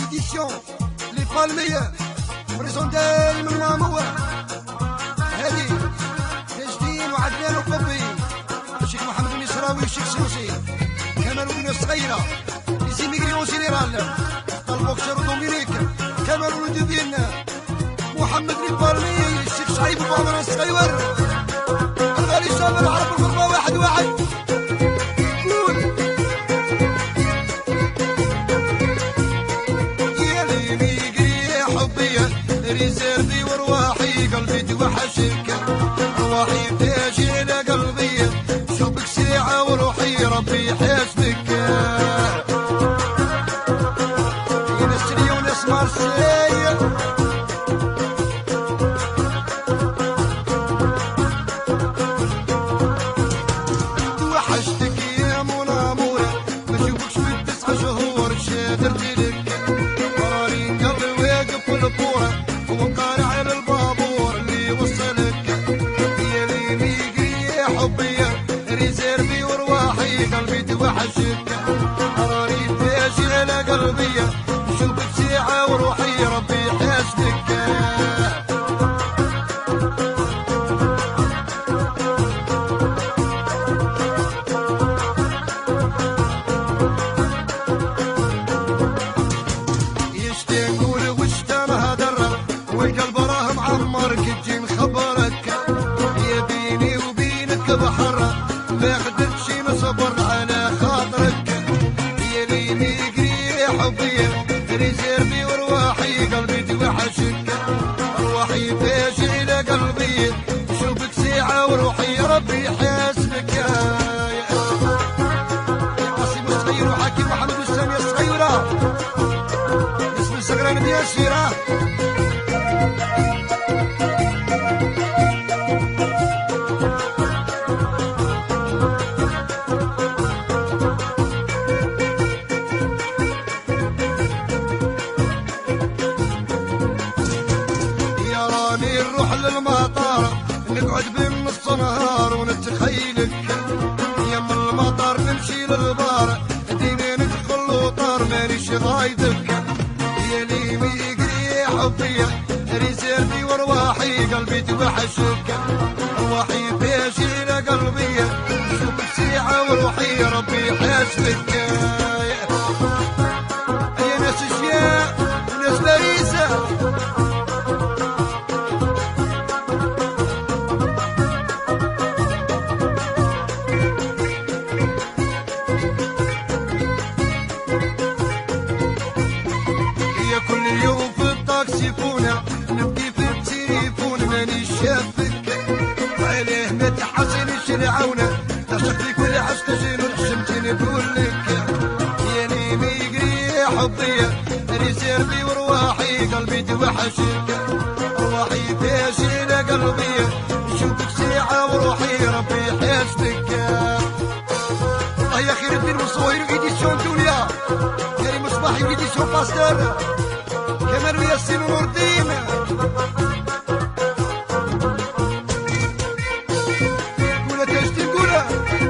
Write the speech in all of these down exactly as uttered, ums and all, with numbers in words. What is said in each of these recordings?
édition Les Palmiers بريزونتالي من مامور هادي تجدين وعدنان وقبي الشيخ محمد النصراوي والشيخ سوسي كمال ولد الصغيرة ليسي ميغريون جينيرال البوكسر دومينيك كمال ولد ديالنا محمد لي بالمي الشيخ شعيب ابو عمر الصغير الغالي شامل العرب الغربة واحد واحد قول يا ليلي يا حبي ريزيرفي ورواحي قلبي توحشك رواحي تاجي الى قلبي شوفك ساعة وروحي ربي يحاسبك يا نسري وناس مارسيل توحشتك يا مولا مولا ما نشوفكش في التسع شهور شادرتي لك قراري قلبي واقف في البورة وقارع على البابور اللي وصلك يا ليلي يا حبي ريزيرفي ورواحي قلبي توحشك قراري تاجي على قلبي شوفك ساعة وروحي ربي يحاسبك والقلب راه معمر كتجي نخبرك يا بيني وبينك بحر ما قدرتش نصبر على خاطرك يا ليلي يا حبي ريزيرفي ورواحي قلبي توحشك رواحي تاجي الى قلبي شوفك ساعة وروحي ربي يحاسبك يا قاسم الصغير وحكيم محمد السامية الصغيرة اسم السكران ديال الشيرة نروح للمطار نقعد بالنص نهار ونتخيلك يا من المطار نمشي للبار ديما ندخل لوطار مانيش غايدك يا ليمي يجري يا حبي ريزيرفي ورواحي قلبي توحشك رواحي تاجي الى قلبي شوفك ساعة وروحي ربي يحاسبك يا ناس اشياء وناس باريسة كل يوم في الطاكسي فونا نبكي في التليفون ماني شافك وعليه ما تحسنش العونة تعشق لي كل عشق جيل رحشمتني نقول لك يا ليمي يجري يا حبي ريزيرفي ورواحي قلبي توحشك رواحي تاجي الى قلبي شوفك ساعة وروحي ربي يحاسبك الله يا خير الدين والصوير ايديسيون دنيا كريم مصباحي ايديسيون باستر كمال وياسين ونور الدين قولة تاجتي قولة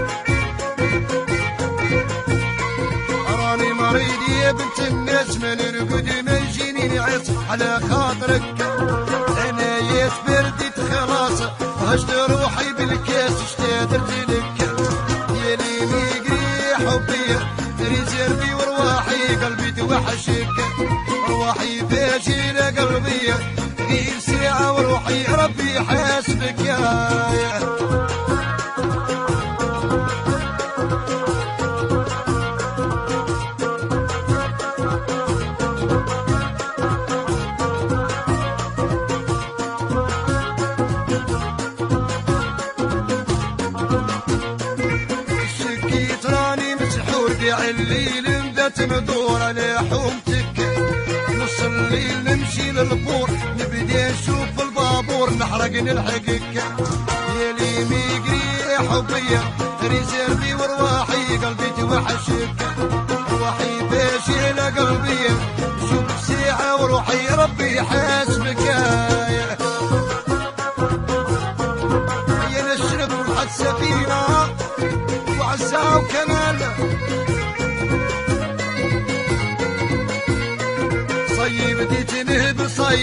راني مريض يا بنت الناس ما نرقد ما يجيني نعيط على خاطرك انا يا برديت خلاص هشت روحي بالكاس اشتادرت لك يا ليمي يجري حبي ريزيرفي ورواحي قلبي توحشك رواحي تاجي الى قلبي غير ساعة وروحي ربي يحاسبك يا الشكيت راني مسحور قاع الليل نبات ندور على حومتك نص الليل نمشي للبور نبدا نشوف البابور نحرق نلحقك يا ليمي يجري يا حبي ريزيرفي ورواحي قلبي توحشك رواحي تاجي الى قلبي شوفك ساعة وروحي ربي يحاسبك يا نشرب والحد سفينة وعزة وكمال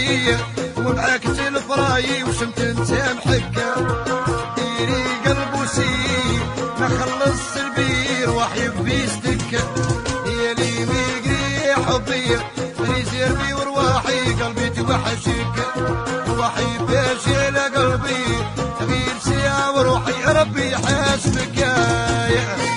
بيا ومعاك تلفراي وشمت انت محكة ديري قلب وسير ما خلص البير وحي بيستكة يا لي ميقري حبي ريزير بي ورواحي قلبي توحشك وحي باشي لقلبي تغير سيا وروحي ربي حاسبك يا